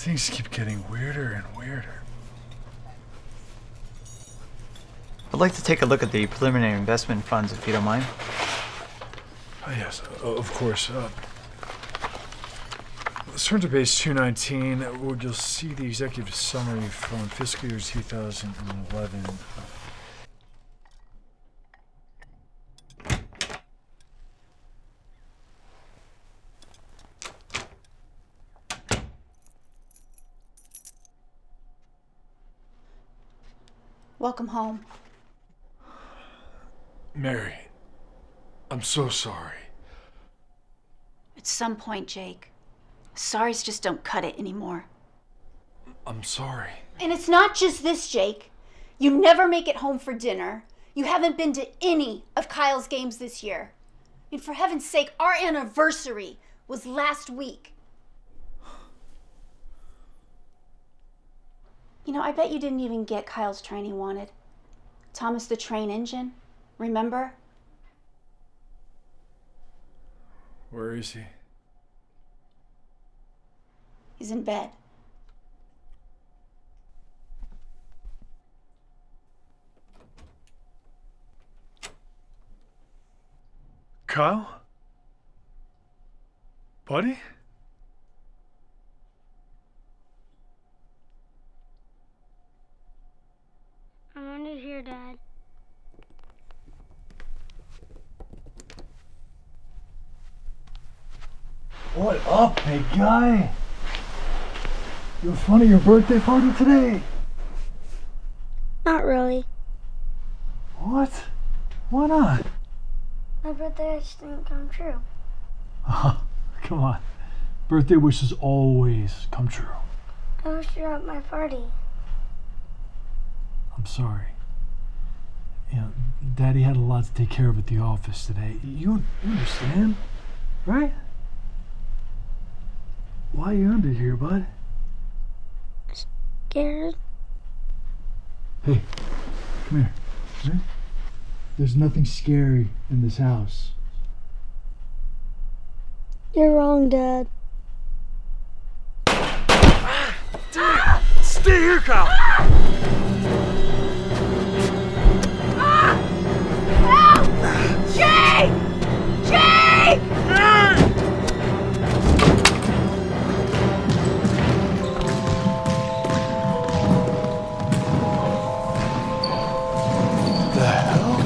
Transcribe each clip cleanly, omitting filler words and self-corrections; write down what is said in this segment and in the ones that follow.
Things keep getting weirder and weirder. I'd like to take a look at the preliminary investment funds, if you don't mind. Yes, of course. Let's turn to page 219, where you'll see the executive summary from fiscal year 2011. Welcome home. Mary, I'm so sorry. At some point, Jake, sorries just don't cut it anymore. I'm sorry. And it's not just this, Jake. You never make it home for dinner. You haven't been to any of Kyle's games this year. And for heaven's sake, our anniversary was last week. You know, I bet you didn't even get Kyle's train he wanted. Thomas the Train Engine, remember? Where is he? He's in bed. Kyle? Buddy? I'm under here, Dad. What up, big guy? You have fun at your birthday party today? Not really. What? Why not? My birthday wish didn't come true. Come on. Birthday wishes always come true. I wish you were at my party. I'm sorry. You know, Daddy had a lot to take care of at the office today. You understand, right? Why are you under here, bud? Scared? Hey, come here. Right? There's nothing scary in this house. You're wrong, Dad. Damn! Stay here, Kyle! Help! Jake! Jake! The hell?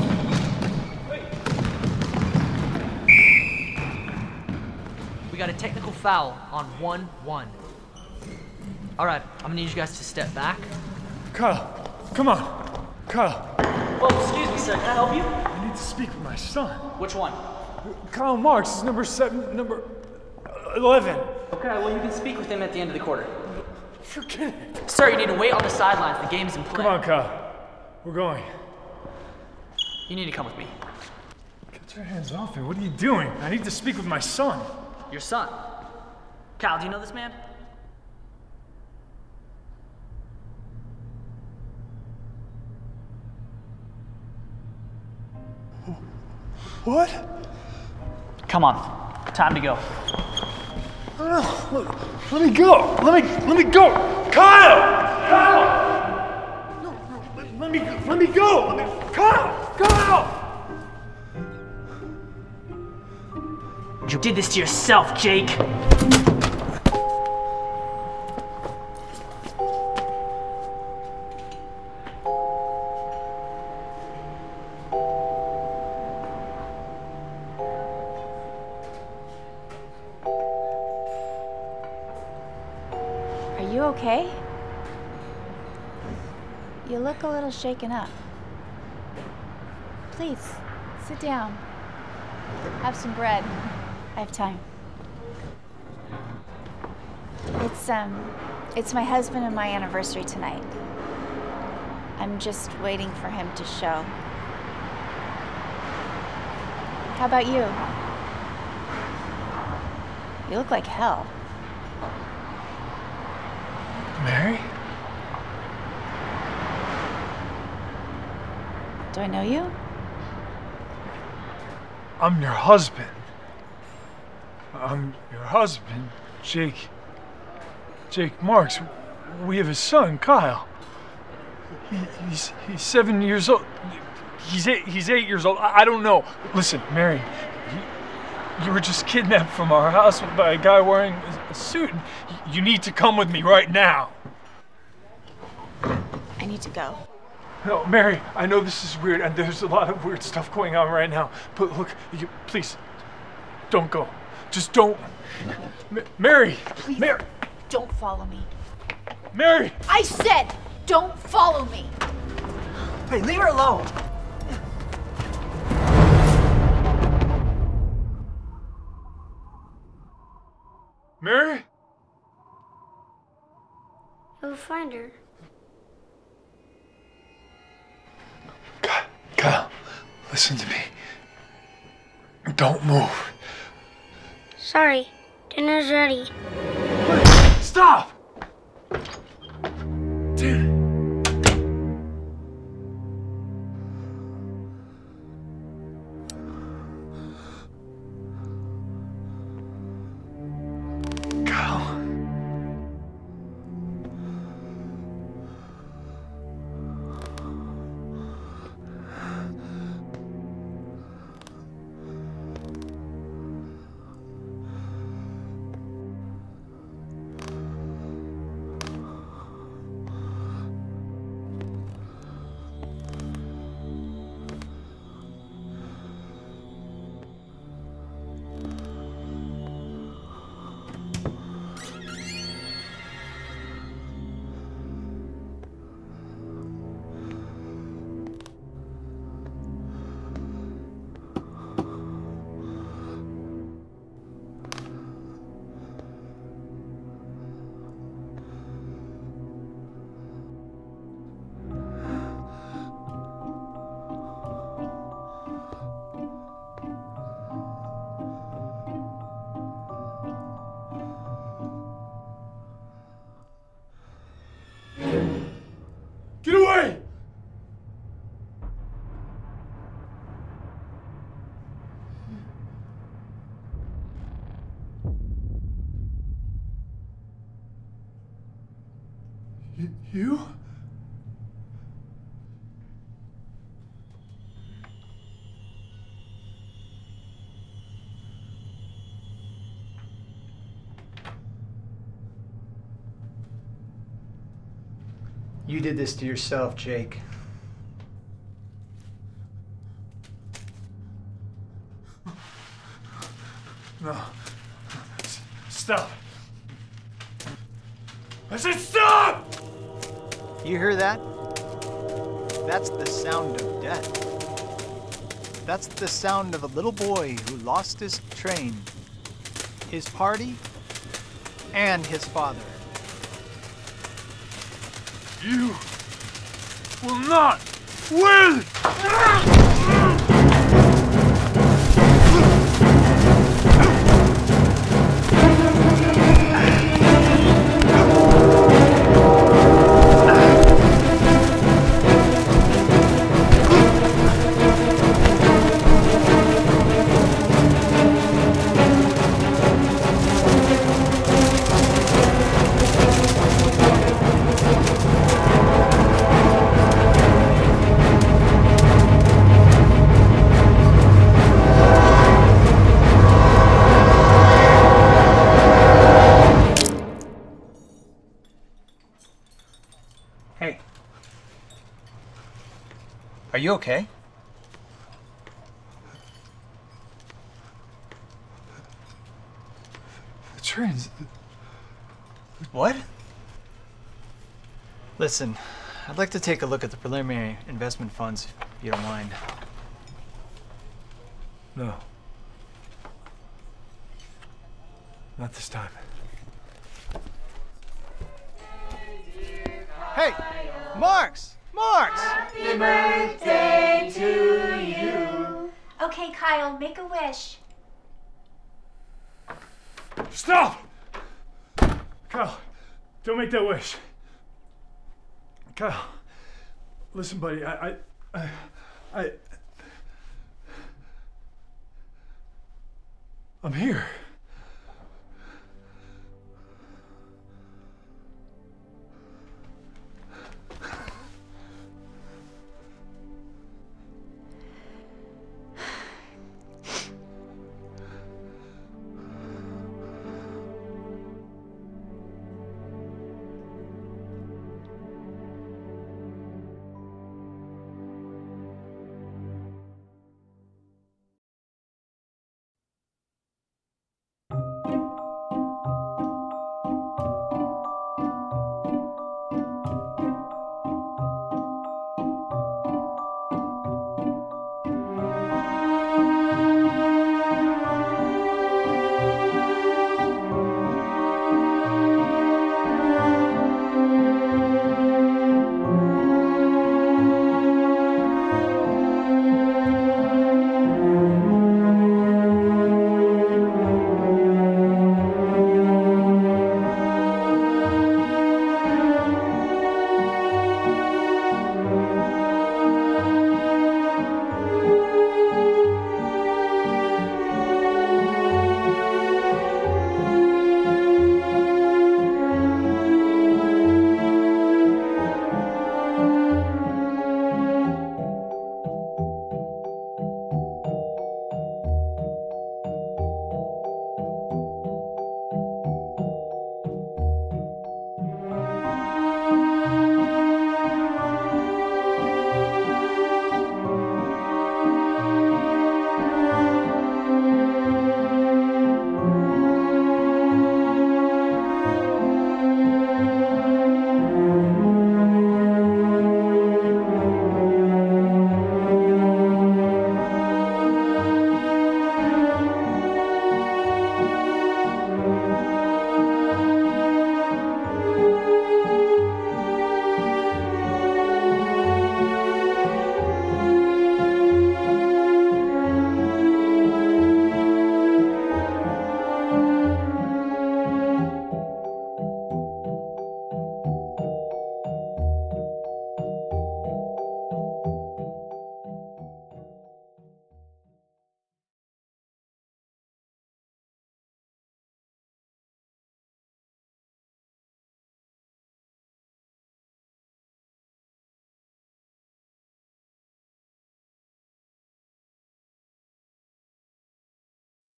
We got a technical foul on 1-1. All right, I'm gonna need you guys to step back. Kyle, come on. Kyle, Oh, excuse me, sir. Can I help you? I need to speak with my son. Which one? Kyle Marks is number 11. Okay, well, you can speak with him at the end of the quarter. You're kidding. Sir, you need to wait on the sidelines. The game's in play. Come on, Kyle. We're going. You need to come with me. Get your hands off me. What are you doing? I need to speak with my son. Your son. Kyle, do you know this man? What? Come on. Time to go. No, let me go. Let me go. Kyle! Kyle! No, let me go. Kyle! You did this to yourself, Jake. Are you okay? You look a little shaken up. Please, sit down. Have some bread. I have time. It's my husband and my anniversary tonight. I'm just waiting for him to show. How about you? You look like hell. Mary? Do I know you? I'm your husband. I'm your husband, Jake. Jake Marks, we have a son, Kyle. He's 7 years old. He's 8 years old. I don't know. Listen, Mary, you were just kidnapped from our house by a guy wearing a suit. You need to come with me right now. I need to go. No, Mary, I know this is weird, and there's a lot of weird stuff going on right now. But look, please, don't go. Just don't. Mary! Please, Mary! don't follow me. Mary! I said, don't follow me. Hey, leave her alone. Mary? You'll find her. Kyle, listen to me. Don't move. Sorry, dinner's ready. Stop! Dude. Kyle. Get away! You? You did this to yourself, Jake. No. Stop. I said stop! You hear that? That's the sound of death. That's the sound of a little boy who lost his train, his party, and his father. You will not win! Hey. Are you okay? The trains. What? Listen, I'd like to take a look at the preliminary investment funds, if you don't mind. No. Not this time. Hey! Marks! Marks! Happy birthday to you. Okay, Kyle, make a wish. Stop! Kyle, don't make that wish. Kyle, listen, buddy, I'm here.